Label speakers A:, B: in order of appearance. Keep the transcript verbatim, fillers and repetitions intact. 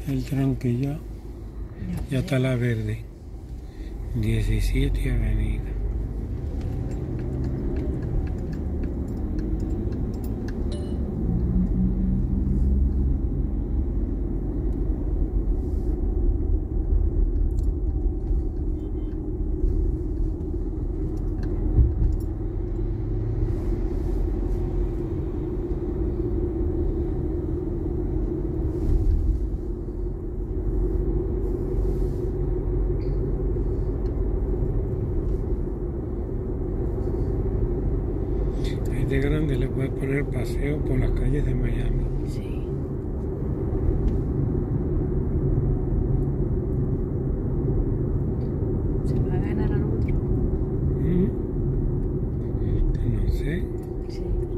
A: el tranque ya. Ya está la verde. diecisiete Avenida. De grande le puedes poner paseo por las calles de Miami.
B: Sí. ¿Se va a ganar al otro?
A: ¿Mm? No sé.
B: Sí.